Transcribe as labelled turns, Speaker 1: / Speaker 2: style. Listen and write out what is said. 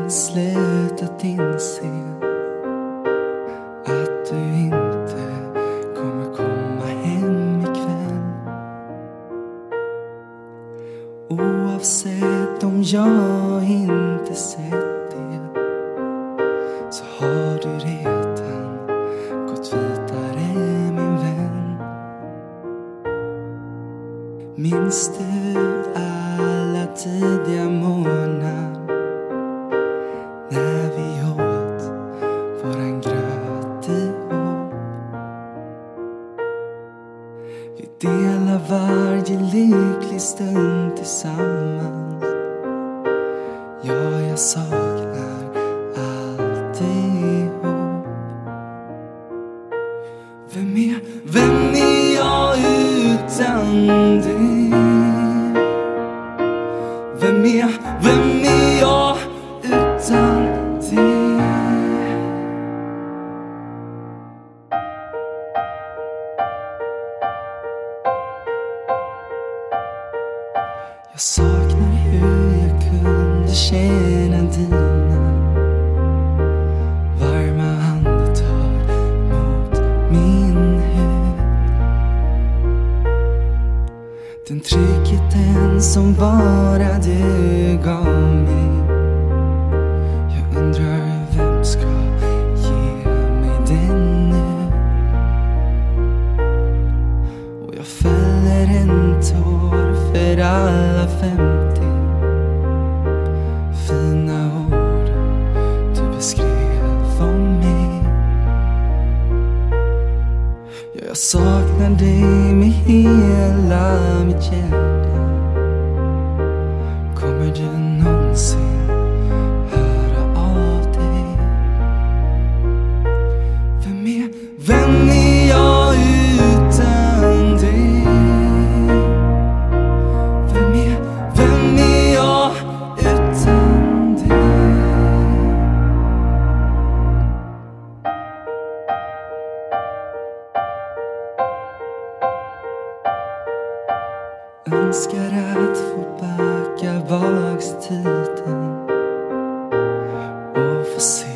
Speaker 1: tillslut att inse att du inte kommer komma hem ikväll. Oavsett om jag inte sett det, så har du redan gått vidare, min vän. Minns du alla tidiga morgnar när vi åt våran gröt ihop? Vi delar varje lycklig stund tillsammans. Ja, jag saknar alltihop. Vem är jag utan dig? Vem är jag utan dig? Jag saknar hur jag kunde känna dina varma andetag mot min hud. Den tryggheten som bara du gav mig. Jag undrar vem ska ge mig den nu? Och jag fäller en tår för alla 50 fina ord du beskrev om mig. Ja, jag saknar dig med hela mitt hjärta. Kommer du någonsin höra av dig? Vem är jag utan dig? Vem är jag utan dig? Önskar att få backa baks tiden och få se